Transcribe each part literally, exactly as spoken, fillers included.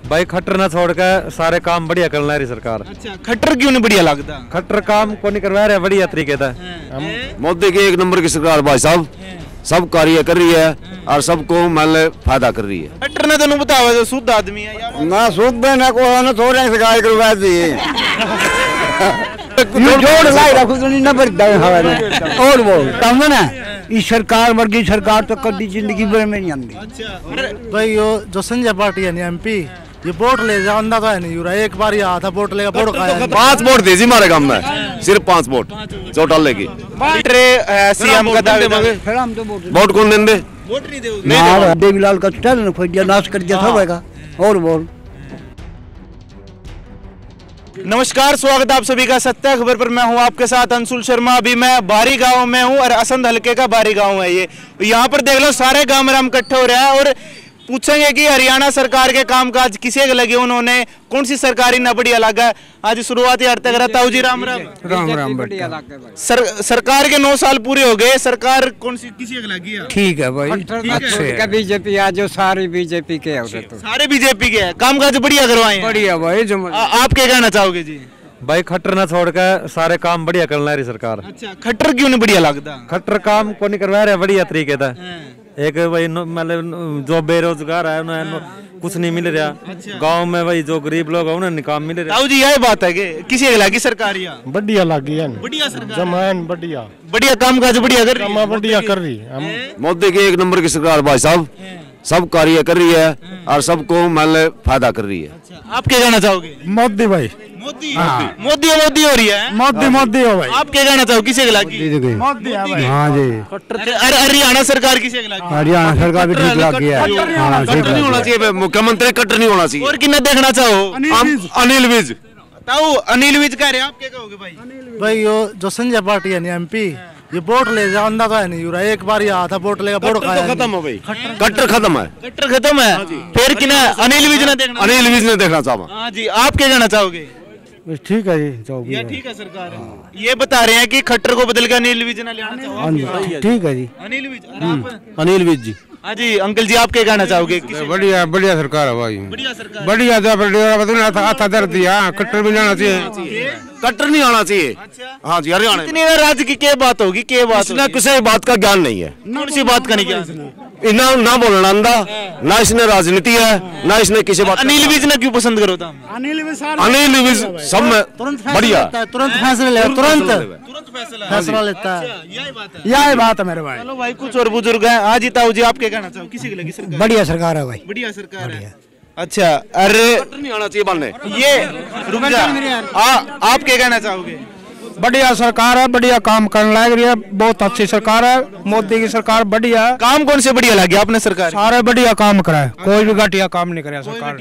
भाई खट्टर ना छोड़ के सारे काम बढ़िया करना है सरकार। अच्छा, खट्टर क्यों नहीं बढ़िया लगता? खट्टर काम को नहीं करवा रहे बढ़िया तरीके से। मोदी की एक नंबर की सरकार भाई साहब, सब कार्य कर रही है और सबको मतलब फायदा कर रही है। खट्टर ने तेन बतावा जो शुद्ध आदमी है यार ना शुद्ध ना को ना थोड़े से गाय करवा दी जोड़ लाई रखो तो नहीं ना भरता है और वो तब ना इस सरकार वर्गी सरकार तो कभी जिंदगी भर में नहीं आती। अच्छा भाई यो जो संजय पार्टी है ना एमपी, ये वोट ले जा अंदा तो है नहीं यूरा, एक बार ही आया था वोट लेगा वोट खाया। पांच वोट दे जी हमारे गांव में, सिर्फ पांच वोट चौटाल लेगी। सीएम का दावे वोट कौन देंगे? वोट नहीं दोगे? देवीलाल का चल खोज दिया, नाश कर दिया सब होगा और बोल। नमस्कार, स्वागत है आप सभी का सत्य खबर पर। मैं हूं आपके साथ अंशुल शर्मा। अभी मैं बारी गांव में हूं और असंध हलके का बारी गांव है ये। यहाँ पर देख लो सारे गांव में हम इकट्ठे हो रहे हैं और पूछेंगे कि हरियाणा सरकार के कामकाज किसे लगे, उन्होंने कौन सी सरकारी न बढ़िया लगा। आज शुरुआती हड़ताल करा ताऊ जी। राम राम राम राम बढ़िया सर, सरकार के नौ साल पूरे हो गए, सरकार कौन सी किसी लगी है? ठीक है भाई, अच्छे बीजेपी आज जो सारे बीजेपी के है तो सारे बीजेपी के कामकाज बढ़िया करवाए। बढ़िया भाई जो आप क्या कहना चाहोगे जी? भाई खट्टर ना छोड़ के सारे काम बढ़िया करना है सरकार। अच्छा, खट्टर क्यों नहीं बढ़िया लगता? खट्टर काम को नहीं करवा रहे बढ़िया तरीके से। एक भाई मतलब जो बेरोजगार है उन्हें कुछ नहीं मिल रहा। अच्छा। गांव में भाई जो गरीब लोग है उन्हें काम मिल रहा। ताऊ जी यही बात है कि किसी लगी सरकार या बढ़िया लगी है, बढ़िया सरकार जमान बढ़िया बढ़िया काम काज बढ़िया कर रही है, बढ़िया कर रही है। मोदी की एक नंबर की सरकार भाई साहब, सब कार्य कर रही है और सबको मतलब फायदा कर रही है। अच्छा, आप क्या कहना चाहोगे? मोदी भाई, मोदी मोदी मोदी हो रही है। मोदी मोदी हो भाई। आप क्या कहना चाहो किसे लगी? मोदी है भाई। हाँ जी, हरियाणा सरकार किसे लगी? हरियाणा सरकार भी ठीक लग गया। कट्टर नहीं होना चाहिए, मुख्यमंत्री कट्टर नहीं होना चाहिए। और किन्ना देखना चाहो? अनिल विज। ताऊ अनिल विज कह रहे हैं, आप क्या कहोगे भाई? भाई यो जो संजय पार्टी है ना एमपी, ये वोट ले जा अंदा तो है नहीं यूरा, एक बार ही आया था वोट लेगा वोट खाया। खत्म हो गई, कट्टर खत्म है, कट्टर खत्म है। फिर किन्ना अनिल विज ने देखना? अनिल विज ने देखना चाहा। हाँ जी, आप क्या कहना चाहोगे? ठीक है जी, ये ठीक है सरकार है। ये बता रहे हैं कि खट्टर को बदल के अनिल विज ने लेना चाहो। ठीक है जी, अनिल विज। अनिल विज जी। हाँ जी अंकल जी, आप क्या कहना चाहोगे? बढ़िया बढ़िया सरकार है भाई, बढ़िया सरकार, बढ़िया अच्छा दर दिया। कट्टर भी जाना चाहिए, कट्टर नहीं आना चाहिए। हाँ जी, हरियाणा इतनी राज्य की क्या बात होगी? क्या बात? इसने किसी बात का ज्ञान नहीं है। कौन सी बात का नहीं ज्ञान? इन्हें ना बोलना आंदा, ना इसने राजनीति है, ना इसने किसी बात। अनिल विज ने क्यों पसंद करो था? अनिल विज अनिल विज सब में बढ़िया, तुरंत फैसला ले, तुरंत तुरंत फैसला फैसला लेता है। यही बात है, यही बात है मेरे भाई। चलो भाई, कुछ और बुजुर्ग हैं। आज ही ताऊ जी, आप क्या कहना चाहो? किसी की लगी सरकार? बढ़िया सरकार है भाई, बढ़िया सरकार है। अच्छा, अरे नहीं आना चाहिए बनने ये रुक जा, आप क्या कहना चाहोगे? बढ़िया सरकार है, बढ़िया काम करने लग रही है, बहुत अच्छी सरकार है। मोदी की सरकार बढ़िया है। काम कौन से बढ़िया लगे आपने सरकार? सारे बढ़िया काम कराए, कोई भी घटिया काम नहीं कराया सरकार।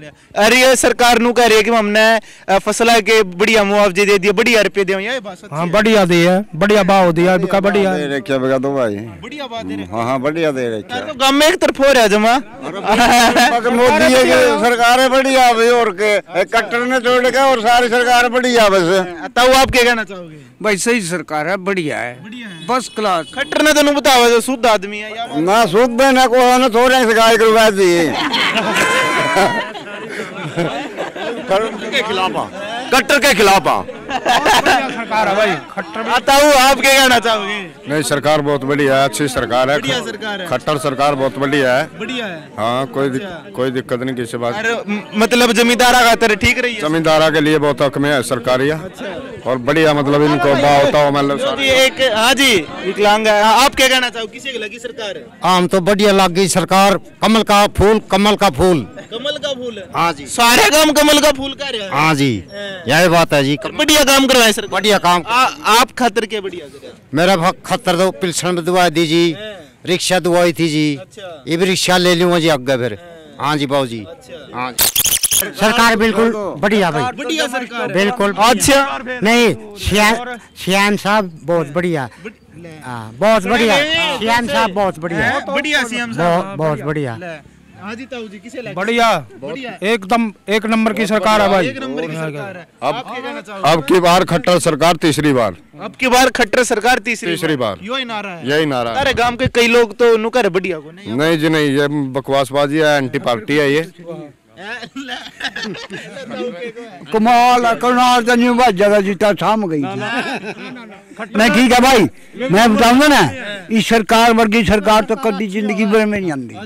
अरे ये सरकार नु कह रही है कि हमने फसल के बढ़िया मुआवजे दे दिए, बढ़िया रुपये दे। ये बात सच्ची है? हाँ बढ़िया दिए, बढ़िया भाव दिया, बिका बढ़िया दे रखे बिका दो भाई। बढ़िया बात दे रहे। हाँ हाँ बढ़िया दे रखे। तो गांव में एक तरफ हो रहा है जमा। मोदी की सरकार है बढ़िया भाई, और के कट्टर ने छोड़ के और सारी सरकार बढ़िया। बस तब आप क्या कहना चाहोगे? भाई सही सरकार है, बढ़िया है, फर्स्ट क्लास। खट्टर ने तेन बतावा जो शुद्ध आदमी है यार। ना शुद्ध ना को ना थोड़े से गाय करवा दी के खिलाफ, कट्टर के खिलाफ सरकार है भाई। खट्टर ताऊ आप क्या कहना चाहोगे? नहीं, सरकार बहुत बढ़िया है, अच्छी सरकार है। बढ़िया सरकार है। खट्टर सरकार बहुत बढ़िया है, बढ़िया है। हाँ कोई दिक, कोई दिक्कत नहीं किसी बात। अरे मतलब जमींदारा का तरह ठीक रही है, जमींदारा के लिए बहुत हक में है सरकारिया। और बढ़िया मतलब इनको भाव होता हो मतलब एक। हाँ जी विकलांग है, आप क्या कहना चाहो? किसी की लगी सरकार? आम तो बढ़िया लग गई सरकार, कमल का फूल, कमल का फूल। कमल का फूल? हाँ जी, सारे काम कमल का फूल कर रहे हैं। हाँ जी, यही बात है जी, बढ़िया काम करवाए सर, बढ़िया काम। आ, आप खातर के बढ़िया करें? मेरा खतर तो पिलसन में दुआ दी जी, रिक्शा दुआई थी जी। अच्छा। ये भी रिक्शा ले लूंगा जी आगे फिर। हाँ जी बाबू जी। हाँ सरकार बिल्कुल बढ़िया भाई, बढ़िया सरकार बिल्कुल। अच्छा नहीं, श्याम साहब बहुत बढ़िया, बहुत बढ़िया श्याम साहब, बहुत बढ़िया, बढ़िया सीएम साहब, बहुत बढ़िया। हाँ जी ताऊ जी, किसे लगे? बढ़िया, एकदम एक नंबर की सरकार है भाई, एक नंबर की सरकार है। अब आप क्या कहना चाहोगे? अब की बार खट्टर सरकार तीसरी बार, अब की बार खट्टर सरकार तीसरी तीसरी बार, यही नारा है, यही नारा है। अरे गांव के कई लोग तो नुकर बढ़िया को नहीं। नहीं जी नहीं, ये बकवासबाजी है, एंटी पार्टी है ये। कमाल करनाल तो न्यू बात जगह जीता थाम गई थी। मैं ठीक है भाई, मैं बताऊंगा ना, इस सरकार वर्गी सरकार तो कभी जिंदगी भर में नहीं आती।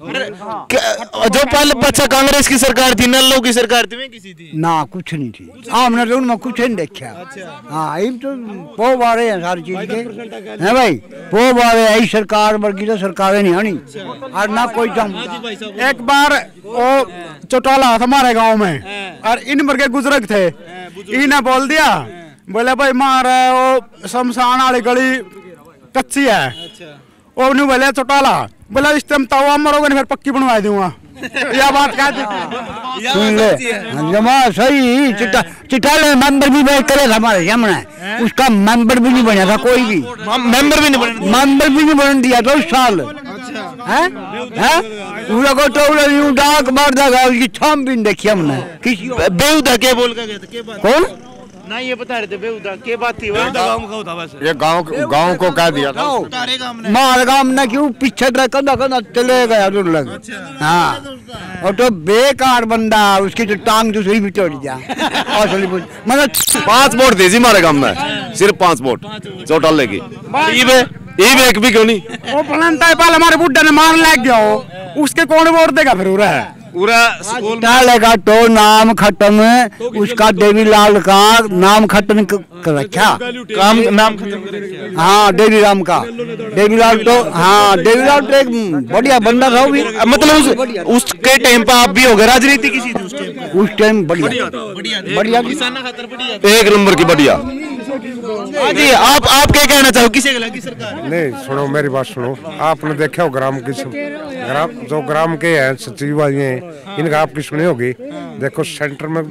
जो पहले अच्छा कांग्रेस की सरकार थी, नल्लो की सरकार थी, किसी थी ना कुछ नहीं थी। हमने तो उनमें कुछ नहीं देखा। हाँ ये तो पो बारे हैं सारी चीज के, है भाई, पो बारे है। सरकार वर्गी तो सरकारें नहीं आनी और ना कोई जम। एक बार वो चौटाला हमारे गांव में और इन पर के बुजुर्ग थे, इन्हें बोल दिया, बोले भाई मार वो शमशान वाली गली कच्ची है। वो नहीं बोले चौटाला, बोला इस टाइम तवा मरोगे फिर पक्की बनवा दूंगा। यह बात क्या सुन ले जमा सही। चिटा चिटाले मेंबर भी बैठ करे हमारे सामने, उसका मेंबर भी नहीं बना था कोई भी, मेंबर भी नहीं बने, मेंबर भी नहीं बन दिया था उस साल। हैं हैं उन लोगों तो उन यूं डाक मार देगा, उसकी छाम भी नहीं देखी हमने किसी। बेहुदा क्या बोल के गया था, क्या बात कौन ना ये बता रहे थे, बेहुदा क्या बात थी? ये गांव गांव को कह दिया था मार गांव ने क्यों पीछे कंधा कंधा चले गया दूर लग। हाँ और तो बेकार बंदा, उसकी तो टांग दूसरी भी तोड़ दिया। मतलब पांच वोट दी जी हमारे गांव में, सिर्फ पांच वोट चौटाले की। एक भी क्यों नहीं? वो पलंटा पाल हमारे बुड्ढा ने मार लग गया हो, उसके कौन वोट देगा फिर? उरा है पूरा चिटाले का तो नाम खत्म, उसका देवीलाल का नाम खत्म कर रखा, काम नाम खत्म। हाँ देवीराम का, देवीलाल तो हाँ देवीलाल तो एक बढ़िया बंदा था वो भी। मतलब उस, उसके टाइम पर आप भी हो गए राजनीति किसी थी उस टाइम? उस टाइम बढ़िया बढ़िया एक नंबर की बढ़िया। जी आप आप क्या कहना चाहो, किसे लगी सरकार? नहीं सुनो मेरी बात सुनो, आपने देखा हो ग्राम की ग्राम जो ग्राम के हैं सचिव हैं, इनका आपकी सुनी होगी। देखो सेंटर में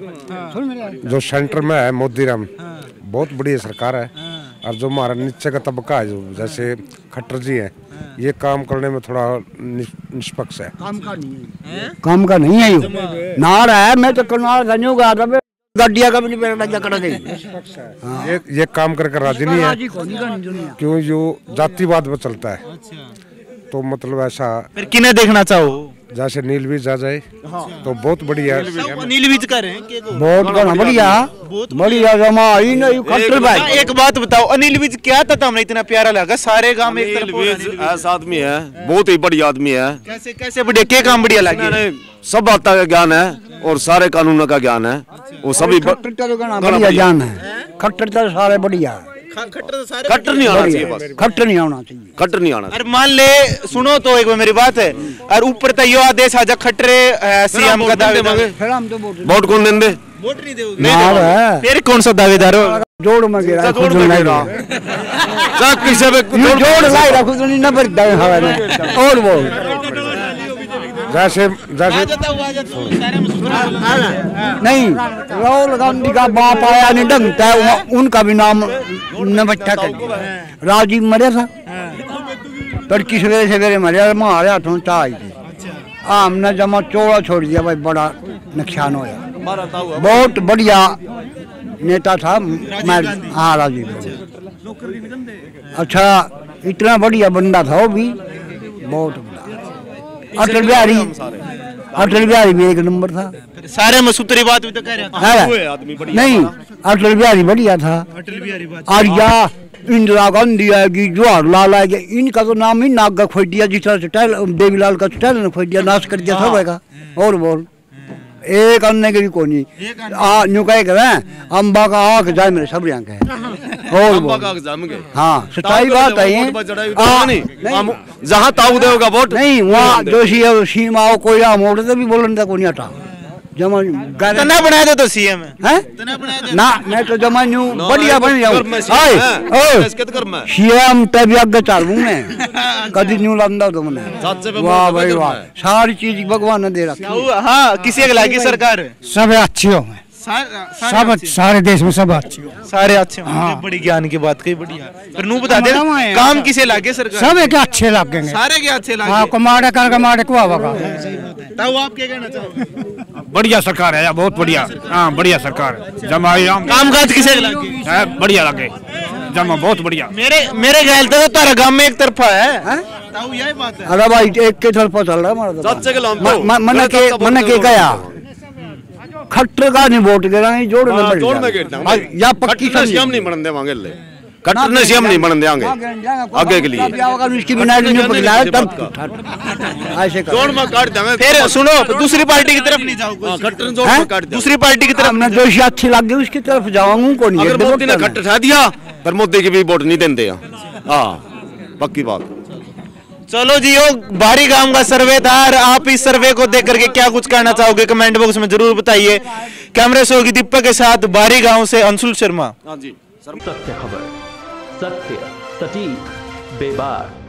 जो सेंटर में है मोदी राम, बहुत बढ़िया सरकार है। और जो हमारा नीचे का तबका है, जो जैसे खट्टर जी है, ये काम करने में थोड़ा निष्पक्ष है। काम का नहीं है, काम का नहीं है ये नार है। मैं तो करनाल धन्यो गया था, गड्डिया का भी नहीं मेरा जकड़ा दे। ये ये काम करके राजी नहीं है, क्यों जो जातिवाद में चलता है। तो मतलब ऐसा फिर किन्हें देखना चाहो? जैसे नीलवीज आ जाए तो बहुत बढ़िया। नीलवीज कर रहे हैं, बहुत बढ़िया बढ़िया जमा ही नहीं खट्टर भाई। एक बात बताओ, अनिल विज क्या था, हमें इतना प्यारा लगा, सारे गांव में एक तरफ ऐसा आदमी है, बहुत ही बढ़िया आदमी है। कैसे कैसे बढ़िया, क्या काम बढ़िया लगे? सब बातों का ज्ञान है और सारे कानूनों का ज्ञान है, वो सभी बढ़िया ज्ञान है। खट्टर तो सारे बढ़िया, खट्टर नहीं आना चाहिए, बस खट्टर नहीं आना चाहिए, खट्टर नहीं आना। अरे मान ले सुनो तो एक बार मेरी बात है, और ऊपर तो यो आदेश आजा खट्टरे सीएम का दावेदार, फिर हम तो वोट कौन देंगे? वोट नहीं दोगे, फिर कौन सा दावेदार हो? जोड़ में गिरा जोड़ में गिरा किसे जोड़ लाई रखो तो नहीं नंबर दे हवा में और बोल जैसे जैसे नहीं राहुल गांधी का बाप आया नहीं ढंगता है, उनका भी नाम नबट्टा कर दिया। राजीव मरे था पर किस वजह से मेरे मरे मारे हाथों चाय थी, हमने जमा चौड़ा छोड़ दिया भाई, बड़ा नुकसान होया। बहुत बढ़िया नेता था मैं, हाँ राजीव। अच्छा इतना बढ़िया बंदा था वो भी, बहुत बड़ा। अटल बिहारी, अटल बिहारी भी एक नंबर था। सारे मसूत्री बात भी तो कह रहे थे। नहीं अटल बिहारी बढ़िया था। और या इंदिरा गांधी आएगी, जवाहरलाल आएगी, इनका तो नाम ही नाग का खोज दिया, जिस तरह से देवीलाल का स्टाइल ने खोज दिया, नाश कर दिया सब का। और बोल एक अन्य के भी कोई नहीं आ न्यू कहे करें अम्बा का आँख जाए मेरे सब यहाँ के। और बोल हाँ सच्चाई बात है, जहाँ ताऊ देगा वोट नहीं वहाँ जो सीमा कोई मोड़ से भी बोलने का कोई नहीं हटा जमा तना बनाया था तो सीएम है ना, मैं तो जमा न्यू बढ़िया बन जाऊँ सीएम तभी आगे चालू मैं कभी न्यू लांदा तो मैंने। वाह भाई वाह, सारी चीज भगवान ने दे रखी। हाँ किसी एक लागी सरकार सब अच्छी हो, सब सारे देश में सब अच्छी हो, सारे अच्छे हो। हाँ। बड़ी ज्ञान की बात कही, बढ़िया। पर नू बता दे काम किसे लागे सरकार? सब एक अच्छे लगेंगे, सारे के अच्छे लागे। हाँ कमाड़े कर कमाड़े को आवागा। तब आप क्या कहना चाहो? बढ़िया सरकार है, बहुत बढ़िया। हाँ बढ़िया सरकार है, जमाई राम काम काज किसे लागे? बढ़िया लगे, जमा बहुत बढ़िया। मेरे मेरे ख्याल से तो तारा गांव में एक तरफा है, ताऊ यही बात है। अरे भाई एक के तरफ चल रहा है चाचे के लाम हमारा मन के मन के गया खट्टर का नहीं वोट गिरा नहीं जोड़ में बढ़ जोड़ में गिरता या पक्की कट्टर से हम नहीं बनने देवांगे ले कट्टर ने से हम नहीं बनने देंगे आगे के लिए इसकी बिना नहीं पकड़ा तब ऐसे जोड़ में काट देंगे। फिर सुनो, दूसरी पार्टी की तरफ नहीं जाओ, कट्टर जोड़ में काट दूसरी पार्टी की तरफ मैं जो सी अच्छी लग गई उसकी तरफ जाऊंगा को नहीं। अगर मोदी ने कट्टर उठा दिया पर मोदी की भी वोट नहीं देंगे। हाँ पक्की बात। चलो जी, यो बारी गांव का सर्वे था और आप इस सर्वे को देख करके क्या कुछ कहना चाहोगे कमेंट बॉक्स में जरूर बताइए। कैमरे से होगी दीपक के साथ बारी गांव से अंशुल शर्मा। हाँ जी। सत्य खबर, सत्य, सटीक, बेबाक।